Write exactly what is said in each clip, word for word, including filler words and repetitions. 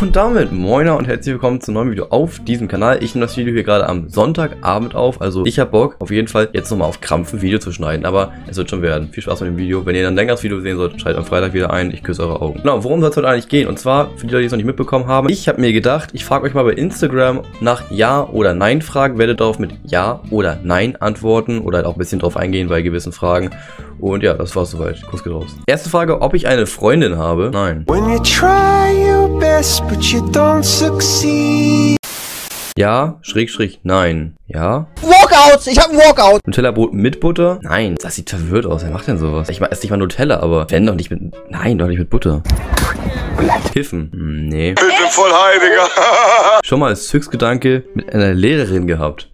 Und damit moiner und herzlich willkommen zu einem neuen Video auf diesem Kanal. Ich nehme das Video hier gerade am Sonntagabend auf, also ich habe Bock auf jeden Fall jetzt nochmal auf Krampf ein Video zu schneiden, aber es wird schon werden. Viel Spaß mit dem Video. Wenn ihr ein längeres Video sehen sollt, schaltet am Freitag wieder ein. Ich küsse eure Augen. Genau, worum soll es heute eigentlich gehen? Und zwar, für die Leute, die es noch nicht mitbekommen haben, ich habe mir gedacht, ich frage euch mal bei Instagram nach Ja oder Nein Fragen, werde darauf mit Ja oder Nein antworten oder halt auch ein bisschen drauf eingehen bei gewissen Fragen. Und ja, das war's soweit. Kuss geht raus. Erste Frage, ob ich eine Freundin habe? Nein. When you try your best, but you don't succeed. Ja, schräg, schräg, nein. Ja. Walkouts! Ich hab ein Walkout! Nutella-Brot mit Butter? Nein, das sieht verwirrt aus. Wer macht denn sowas? Ich esse nicht mal Nutella, aber wenn doch nicht mit... Nein, doch nicht mit Butter. Kiffen? Hm, nee. Ich bin voll high, Digga. Schon mal als Höchstgedanke mit einer Lehrerin gehabt.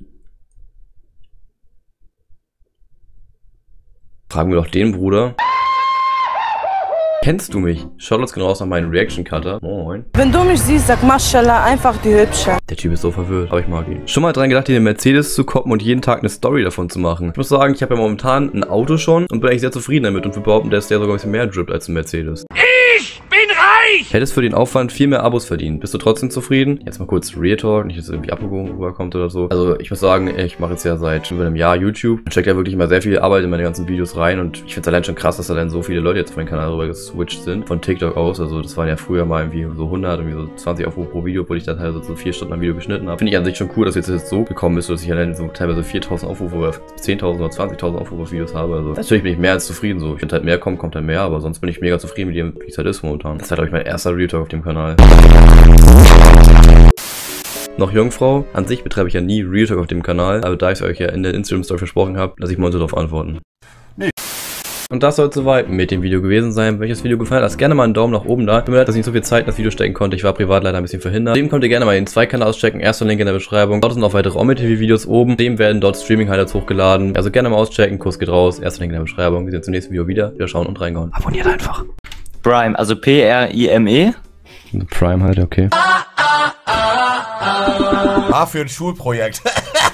Fragen wir doch den Bruder. Kennst du mich? Schaut uns genau aus nach meinem Reaction-Cutter. Moin. Wenn du mich siehst, sag Mashallah, einfach die Hübsche. Der Typ ist so verwirrt, aber ich mag ihn. Schon mal dran gedacht, in den Mercedes zu koppen und jeden Tag eine Story davon zu machen. Ich muss sagen, ich habe ja momentan ein Auto schon und bin eigentlich sehr zufrieden damit und wir behaupten, dass der sogar ein bisschen mehr drippt als ein Mercedes. Ich bin reich! Hättest für den Aufwand viel mehr Abos verdient. Bist du trotzdem zufrieden? Jetzt mal kurz Real Talk, nicht, dass es irgendwie abgehoben rüberkommt oder so. Also ich muss sagen, ich mache jetzt ja seit über einem Jahr YouTube und stecke ja wirklich immer sehr viel Arbeit in meine ganzen Videos rein und ich finde es allein schon krass, dass da dann so viele Leute jetzt auf meinen Kanal rüber geswitcht sind. Von TikTok aus, also das waren ja früher mal irgendwie so hundert, irgendwie so zwanzig Aufrufe pro Video, wo ich dann teilweise so vier Stunden am Video geschnitten habe. Finde ich an sich schon cool, dass jetzt jetzt so gekommen ist, dass ich allein so teilweise viertausend Aufrufe oder zehntausend oder zwanzigtausend Aufrufe auf Videos habe. Also natürlich bin ich mehr als zufrieden so. Ich finde halt mehr kommt, kommt halt mehr, aber sonst bin ich mega zufrieden mit dem, wie es halt ist momentan. Das ist halt, glaube ich, mein erster Real Talk auf dem Kanal. Noch Jungfrau. An sich betreibe ich ja nie Real Talk auf dem Kanal, aber da ich es euch ja in der Instagram-Story versprochen habe, lasse ich mal so darauf antworten. Nee. Und das soll es soweit mit dem Video gewesen sein. Wenn euch das Video gefallen hat, lasst gerne mal einen Daumen nach oben da. Tut mir leid, dass ich nicht so viel Zeit in das Video stecken konnte. Ich war privat leider ein bisschen verhindert. Dem könnt ihr gerne mal den zwei Kanal auschecken. Erster Link in der Beschreibung. Dort sind auch weitere Omi-T V-Videos oben. Dem werden dort Streaming-Highlights hochgeladen. Also gerne mal auschecken. Kuss geht raus. Erster Link in der Beschreibung. Wir sehen uns im nächsten Video wieder. Wieder schauen und reingehauen. Abonniert einfach. Prime, also P R I M E. Prime halt, okay. Ah, für ein Schulprojekt.